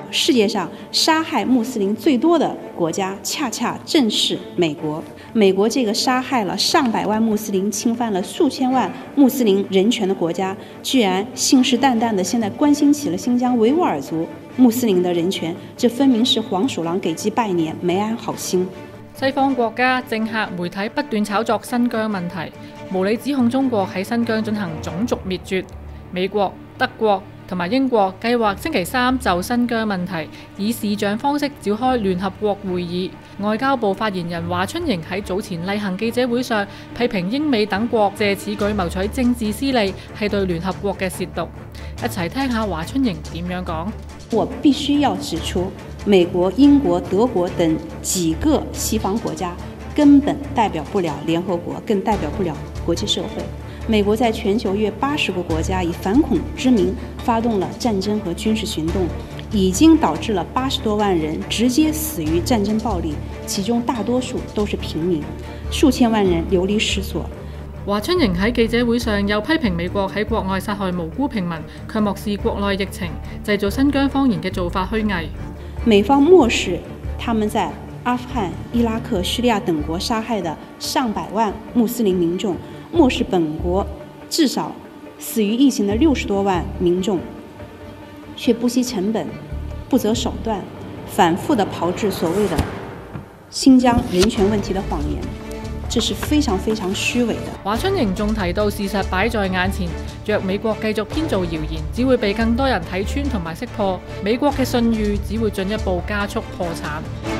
世界上杀害穆斯林最多的国家，恰恰正是美国。美国这个杀害了上百万穆斯林、侵犯了数千万穆斯林人权的国家，居然信誓旦旦的现在关心起了新疆维吾尔族穆斯林的人權，這分明是黃鼠狼給雞拜年，沒安好心。 西方國家、政客、媒體不斷炒作新疆問題，無理指控中國喺新疆進行種族滅絕。美國、德國同埋英國計劃星期三就新疆問題以視像方式召開聯合國會議。外交部發言人華春瑩喺早前例行記者會上批評英美等國借此舉謀取政治私利，係對聯合國嘅褻瀆。一齊聽下華春瑩點樣講。 我必須要指出，美國、英國、德國等幾個西方國家根本代表不了聯合國，更代表不了國際社會。美國在全球約80個國家以反恐之名發動了戰爭和軍事行動，已經導致了80多萬人直接死於戰爭暴力，其中大多數都是平民，數千萬人流離失所。 華春瑩喺記者會上又批評美國喺國外殺害無辜平民，卻漠視國內疫情，製造新疆謊言嘅做法虛偽。 美方漠視他們在阿富汗、伊拉克、敘利亞等國殺害的上百萬穆斯林民眾，漠視本國至少死於疫情的60多萬民眾，卻不惜成本、不擇手段，反覆地炮製所謂的新疆人權問題的謊言，這是非常非常虛偽的。 華春瑩仲提到，事實擺在眼前，若美國繼續編造謠言，只會被更多人睇穿同埋識破，美國嘅信譽只會進一步加速破產。